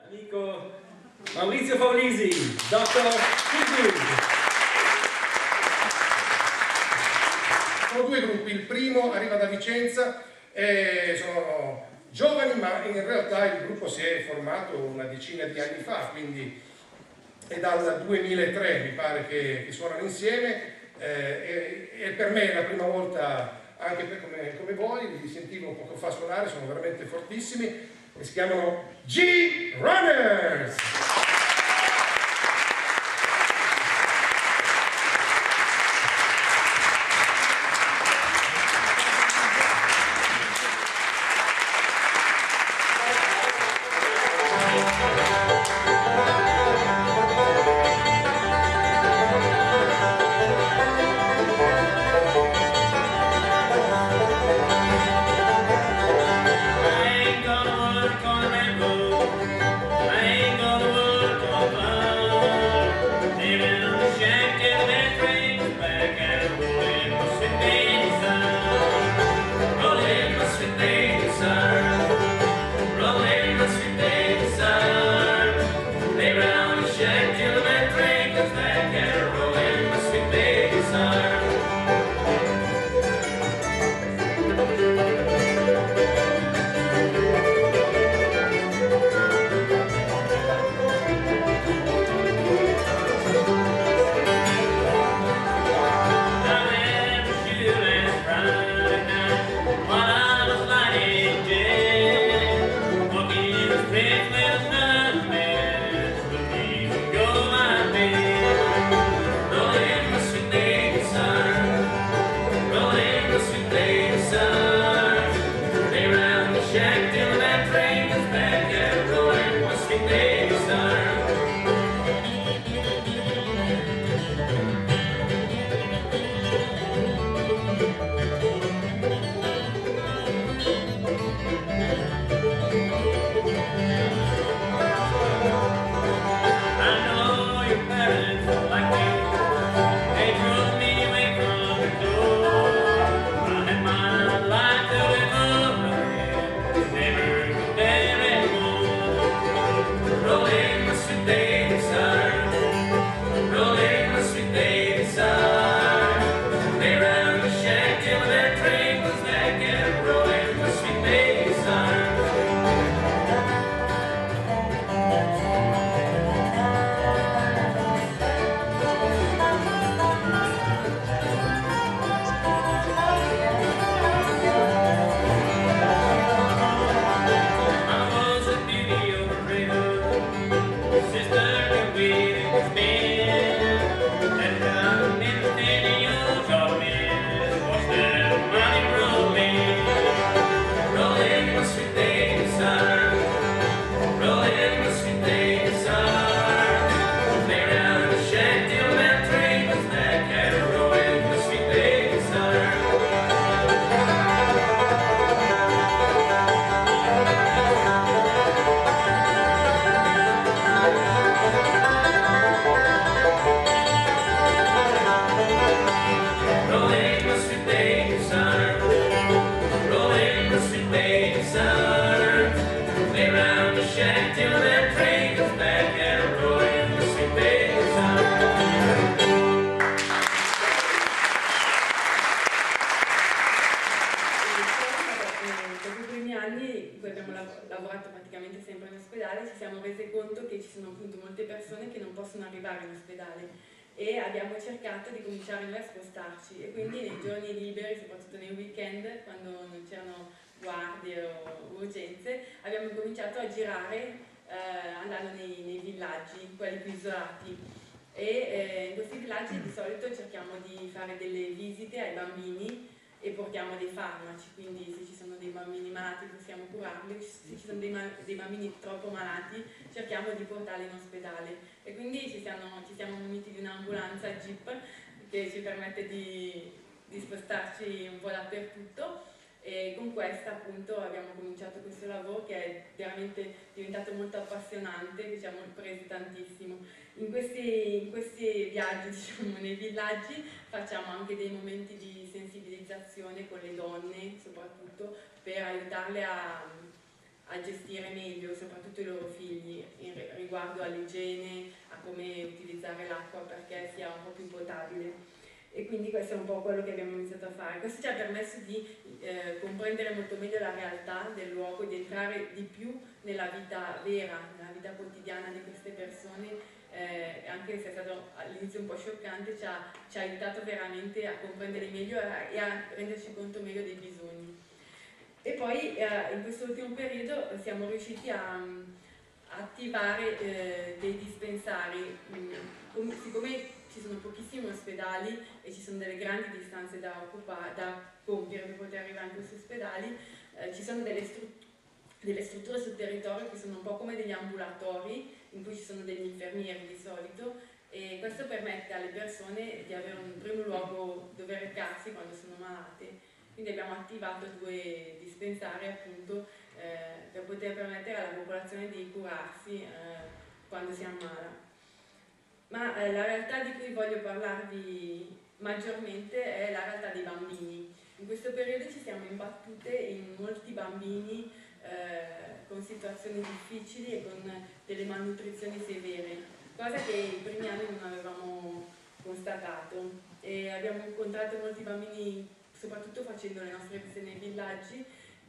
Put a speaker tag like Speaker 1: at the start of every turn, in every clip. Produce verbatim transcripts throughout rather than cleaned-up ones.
Speaker 1: Amico Maurizio Faulisi, dottor Figli.
Speaker 2: Sono due gruppi, il primo arriva da Vicenza, e sono giovani, ma in realtà il gruppo si è formato una decina di anni fa, quindi è dal duemilatré mi pare che, che suonano insieme, eh, e, e per me è la prima volta, anche per, come, come voi, li sentivo poco fa suonare, sono veramente fortissimi, e si chiamano G-Runners!
Speaker 3: lavorato praticamente sempre in ospedale, ci siamo resi conto che ci sono appunto molte persone che non possono arrivare in ospedale e abbiamo cercato di cominciare noi a spostarci, e quindi nei giorni liberi, soprattutto nei weekend, quando non c'erano guardie o urgenze, abbiamo cominciato a girare eh, andando nei, nei villaggi, quelli più isolati, e eh, in questi villaggi di solito cerchiamo di fare delle visite ai bambini e portiamo dei farmaci, quindi se ci sono dei bambini malati possiamo curarli, se ci sono dei, dei bambini troppo malati cerchiamo di portarli in ospedale, e quindi ci siamo, ci siamo muniti di un'ambulanza Jeep che ci permette di, di spostarci un po' dappertutto, e con questa appunto abbiamo cominciato questo lavoro che è veramente diventato molto appassionante, che ci ha preso tantissimo. In questi, in questi viaggi, diciamo, nei villaggi facciamo anche dei momenti di sensibilizzazione con le donne, soprattutto per aiutarle a, a gestire meglio soprattutto i loro figli. E riguardo all'igiene, a come utilizzare l'acqua perché sia un po' più potabile. E quindi questo è un po' quello che abbiamo iniziato a fare. Questo ci ha permesso di eh, comprendere molto meglio la realtà del luogo, di entrare di più nella vita vera, nella vita quotidiana di queste persone, eh, anche se è stato all'inizio un po' scioccante, ci ha, ci ha aiutato veramente a comprendere meglio e a renderci conto meglio dei bisogni. E poi eh, in questo ultimo periodo siamo riusciti a, a attivare eh, dei dispensari, mh, siccome ci sono pochissimi ospedali e ci sono delle grandi distanze da, occupare, da compiere per poter arrivare in questi ospedali, eh, ci sono delle, stru delle strutture sul territorio che sono un po' come degli ambulatori in cui ci sono degli infermieri di solito, e questo permette alle persone di avere un primo luogo dove recarsi quando sono malate. Quindi abbiamo attivato due dispensari appunto eh, per poter permettere alla popolazione di curarsi eh, quando si ammala. Ma eh, la realtà di cui voglio parlarvi maggiormente è la realtà dei bambini. In questo periodo ci siamo imbattute in molti bambini eh, con situazioni difficili e con delle malnutrizioni severe, cosa che in primi anni non avevamo constatato. E abbiamo incontrato molti bambini soprattutto facendo le nostre visite nei villaggi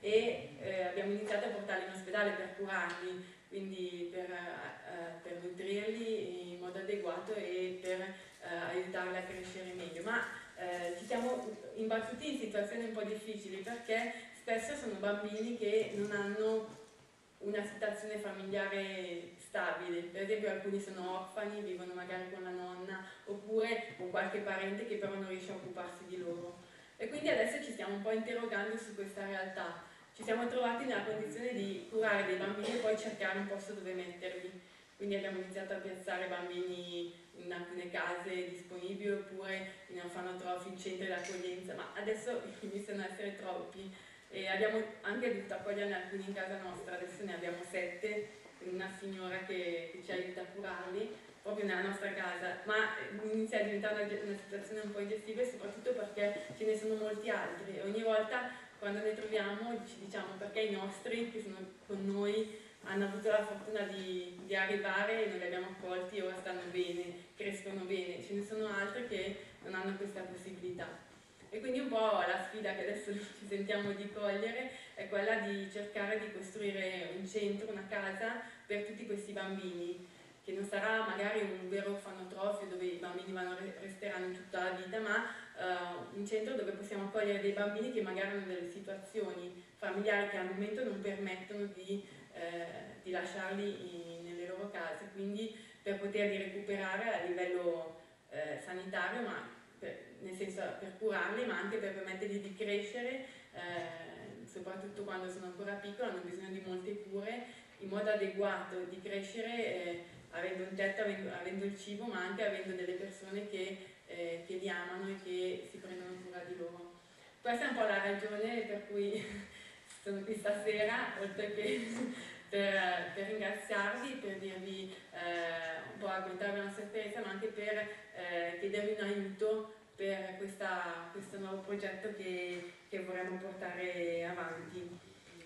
Speaker 3: e eh, abbiamo iniziato a portarli in ospedale per curarli, quindi per, eh, per nutrirli in modo adeguato e per eh, aiutarli a crescere meglio. Ma eh, ci siamo imbattuti in situazioni un po' difficili perché spesso sono bambini che non hanno una situazione familiare stabile. Per esempio alcuni sono orfani, vivono magari con la nonna oppure con qualche parente che però non riesce a occuparsi di loro. E quindi adesso ci stiamo un po' interrogando su questa realtà. Ci siamo trovati nella condizione di curare dei bambini e poi cercare un posto dove metterli. Quindi abbiamo iniziato a piazzare bambini in alcune case disponibili oppure in orfanotrofi, in centri d'accoglienza, ma adesso iniziano ad essere troppi. E abbiamo anche dovuto accoglierne alcuni in casa nostra, adesso ne abbiamo sette, una signora che, che ci aiuta a curarli proprio nella nostra casa, ma inizia a diventare una, una situazione un po' ingestibile soprattutto perché ce ne sono molti altri e ogni volta quando ne troviamo ci diciamo perché i nostri che sono con noi hanno avuto la fortuna di, di arrivare e noi li abbiamo accolti e ora stanno bene, crescono bene, ce ne sono altri che non hanno questa possibilità. E quindi un po' la sfida che adesso ci sentiamo di cogliere è quella di cercare di costruire un centro, una casa per tutti questi bambini, che non sarà magari un vero orfanotrofio dove i bambini vanno, resteranno tutta la vita, ma uh, un centro dove possiamo accogliere dei bambini che magari hanno delle situazioni familiari che al momento non permettono di, eh, di lasciarli in, nelle loro case, quindi per poterli recuperare a livello eh, sanitario, ma per, nel senso per curarli, ma anche per permettergli di crescere, eh, soprattutto quando sono ancora piccoli, hanno bisogno di molte cure, in modo adeguato, di crescere eh, avendo un tetto, avendo, avendo il cibo, ma anche avendo delle persone che, eh, che li amano e che si prendono cura di loro. Questa è un po' la ragione per cui sono qui stasera, oltre che per, per ringraziarvi, per dirvi eh, un po' raccontarvi la nostra esperienza, ma anche per eh, chiedervi un aiuto per questa, questo nuovo progetto che, che vorremmo portare avanti.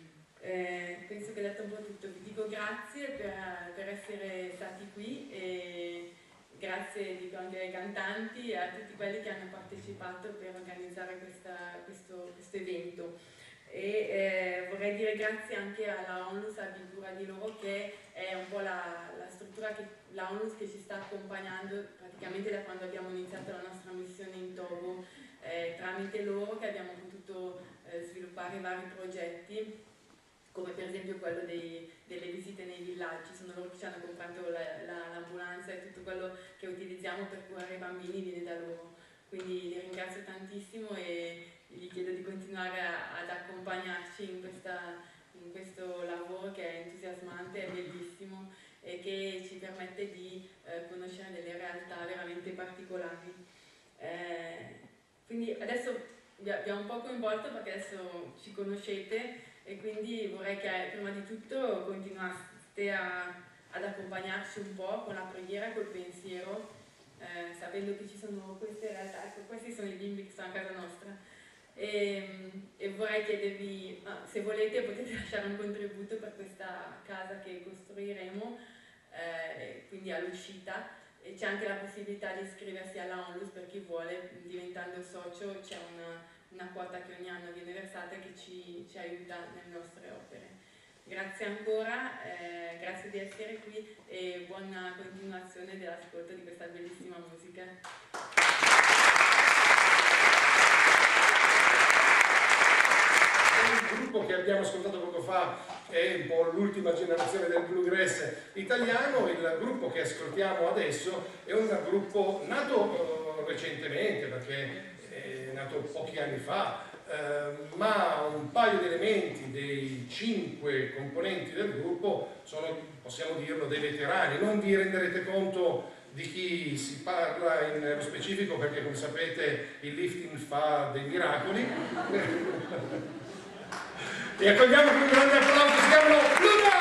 Speaker 3: Eh, penso che ho detto un po' tutto, vi dico grazie per, per essere stati qui e grazie dico anche ai cantanti e a tutti quelli che hanno partecipato per organizzare questa, questo, questo evento. E eh, vorrei dire grazie anche alla Onlus, a Cura di loro, che è un po' la, la struttura, che, la Onlus che ci sta accompagnando praticamente da quando abbiamo iniziato la nostra missione in Togo, eh, tramite loro che abbiamo potuto eh, sviluppare vari progetti, come per esempio quello dei, delle visite nei villaggi. Sono loro che ci hanno comprato l'ambulanza la, la, e tutto quello che utilizziamo per curare i bambini viene da loro. Quindi li ringrazio tantissimo e gli chiedo di continuare a, ad accompagnarci in, questa, in questo lavoro che è entusiasmante, è bellissimo e che ci permette di eh, conoscere delle realtà veramente particolari. Eh, quindi adesso vi abbiamo un po' coinvolto perché adesso ci conoscete e quindi vorrei che prima di tutto continuaste a, ad accompagnarci un po' con la preghiera, col pensiero, eh, sapendo che ci sono queste realtà, ecco, questi sono i bimbi che sono a casa nostra. E, e vorrei chiedervi, ah, se volete potete lasciare un contributo per questa casa che costruiremo, eh, quindi all'uscita, e c'è anche la possibilità di iscriversi alla Onlus per chi vuole, diventando socio c'è una, una quota che ogni anno viene versata che ci, ci aiuta nelle nostre opere. Grazie ancora, eh, grazie di essere qui e buona continuazione dell'ascolto di questa bellissima musica.
Speaker 2: Il gruppo che abbiamo ascoltato poco fa è un po' l'ultima generazione del bluegrass italiano. Il gruppo che ascoltiamo adesso è un gruppo nato uh, recentemente, perché è nato pochi anni fa, uh, ma un paio di elementi dei cinque componenti del gruppo sono, possiamo dirlo, dei veterani. Non vi renderete conto di chi si parla nello specifico, perché come sapete il lifting fa dei miracoli. E accogliamo con un grande applauso, si chiamano Luna!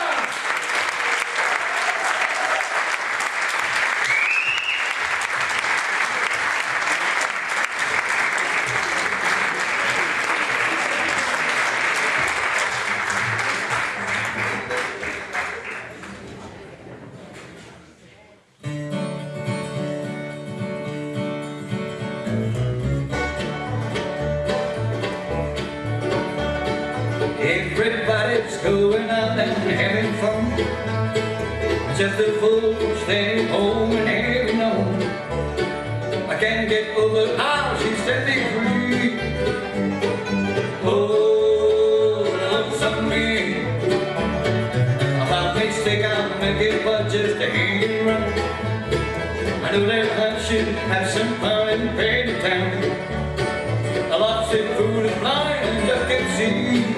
Speaker 4: Everybody's going out and having fun. Just the fools staying home and having on. I can't get over how she's setting free. Oh, lonesome me. About mistake I'll make it, but just a hang and run. I know that I should have some fun and pay the town. A lot of food is blind and just can see.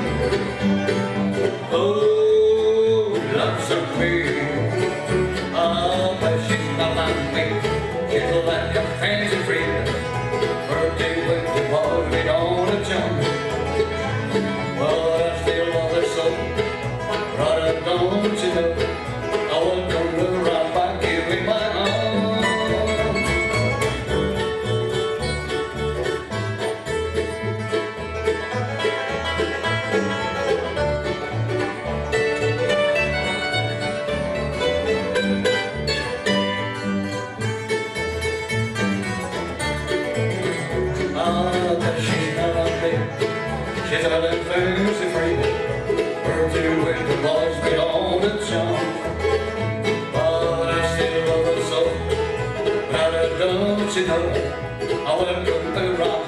Speaker 4: Oh, lonesome me. Oh, but she's not like me. She's like a fancy friend. Birthday with the boys, we don't jump. But I still love her so. Brother, don't you know? I was gonna run by giving my arms. She's a little fancy free. Her two with the boys get on the jump. But I still love her so. But I don't you know I welcome her around.